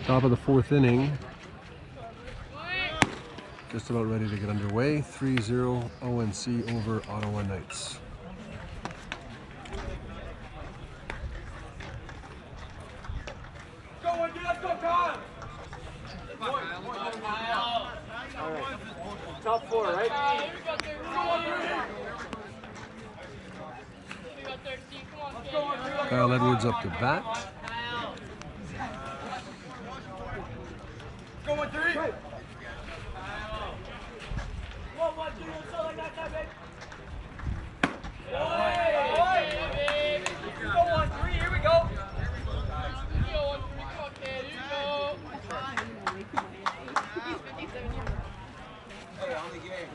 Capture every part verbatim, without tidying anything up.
Top of the fourth inning. Just about ready to get underway. three zero O N C over Ottawa Knights. Top four, right? Kyle Edwards up to bat. Going three. Go on three, here we go. Hey, on the game.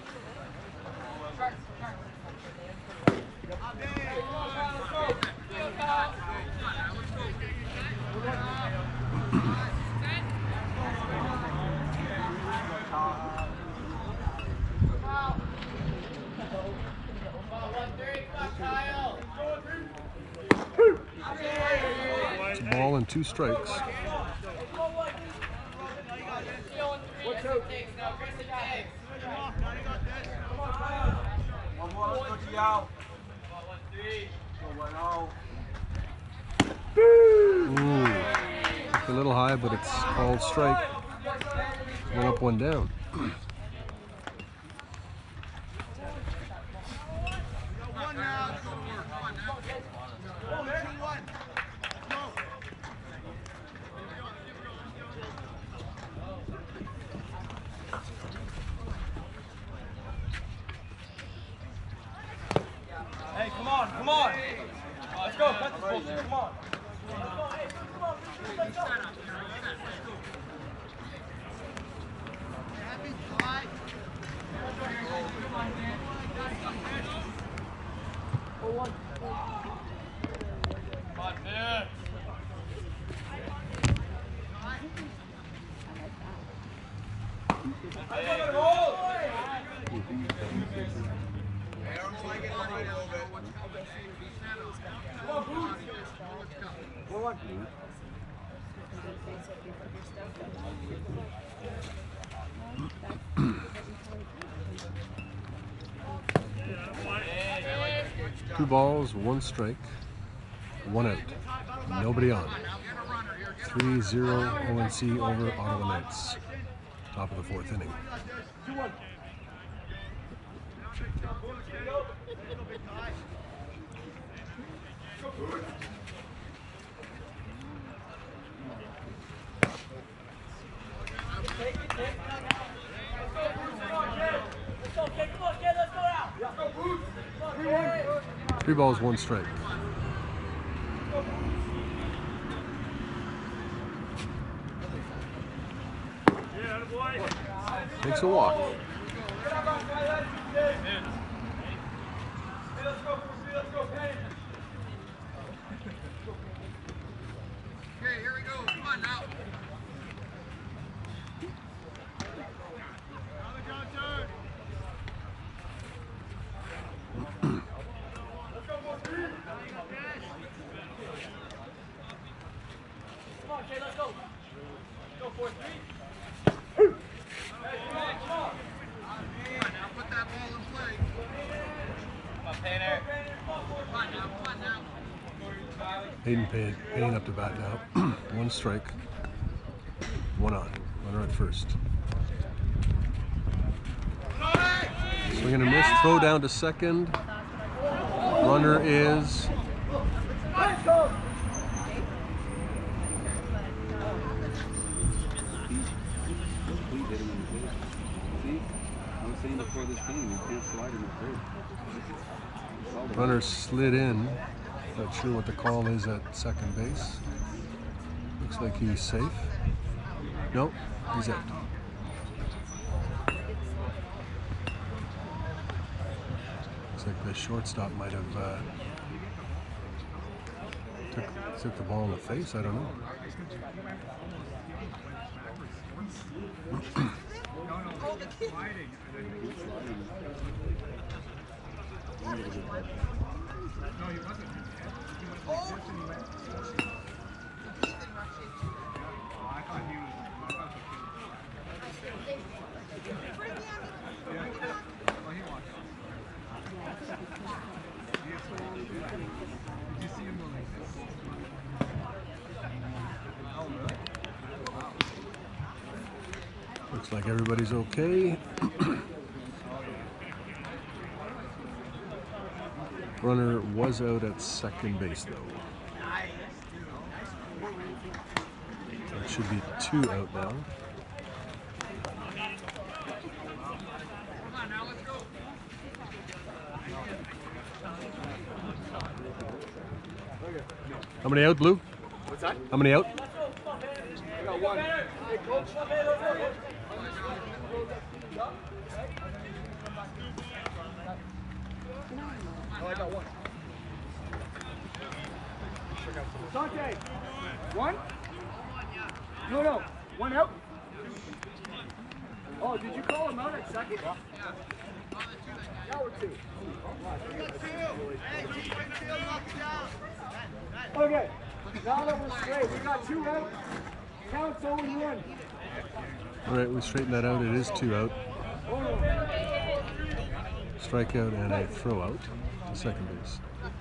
It's a ball and two strikes. One more, let's go to Yao. Ooh. It's a little high, but it's called strike. One up, one down. Hey, come on, come on. Let's go, cut this bullshit, come on. Two balls, one strike, one out. Nobody on. three zero O N C over Ottawa Knights. Top of the fourth inning. Three balls, one strike. Takes a walk. Okay, here we go. Come on now. Come on, Jay, let's go. Go for it, three. Hey, come on, come on. Now put that ball in play. Come on, Painter. Come on now, come on now. Hayden Payne, Payne up to bat now. One strike, one on. Runner at first. Swing and a miss. Throw down to second. Runner is. Before this game, you can't slide in the third. Runner slid in. Not sure what the call is at second base. Looks like he's safe. Nope, he's out. Looks like the shortstop might have uh, took, took the ball in the face. I don't know. No, he wasn't. Oh, I thought he was. Looks like everybody's okay. Runner was out at second base though. It should be two out now. How many out, Blue? What's that? How many out? I got one. Hey, coach. Oh, I got one. Dante, one? No, no. One out? Oh, did you call him out at second? Yeah. Yeah, we're two. Okay, now that we're straight, we got two out. Count so we win. All right, we straighten that out. It is two out. Strikeout and a throw out to second base.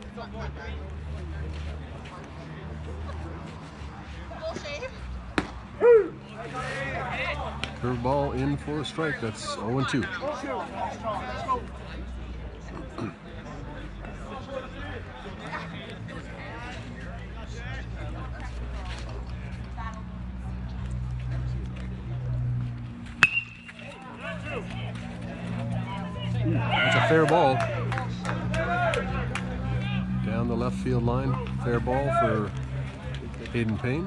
Curveball in for a strike. That's oh and two. That's a fair ball. Down the left field line. Fair ball for Hayden Payne.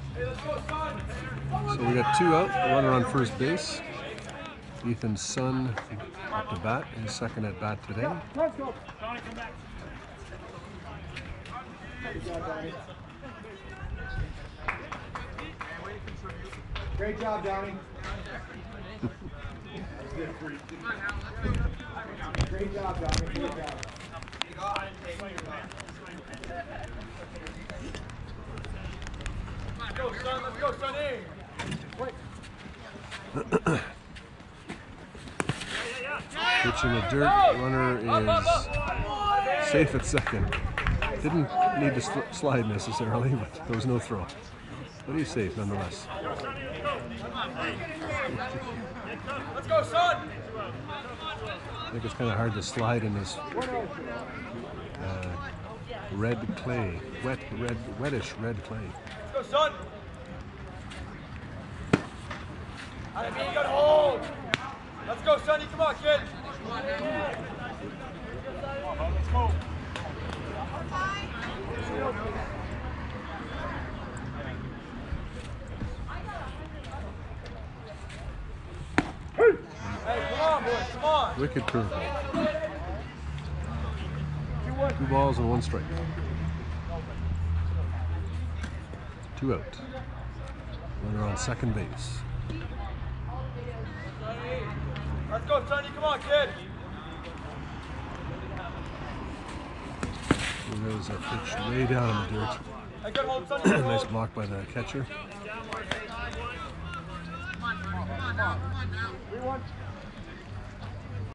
So we got two out, runner on first base. Ethan's son up to bat, his second at bat today. Great job, Donnie. Great job, Donnie. Great job. Let's go, son. Let's go, Sonny. Pitch in the dirt, runner is safe at second. Didn't need to sl slide necessarily, but there was no throw. But he's safe nonetheless. Let's go, son. I think it's kind of hard to slide in this uh, red clay, wet, red, wettish red clay. Let's go, son. I mean, you got hold. Let's go, Sonny. Come on, kid. Let's go. Hey, come on, boys. Come on. Wicked curveball. Two balls and one strike. Two out. Runner on second base. Let's go, Sonny. Come on, kid. There goes a pitch way down in the dirt. Hey, good hold, Sonny. Nice block by the catcher. Three one.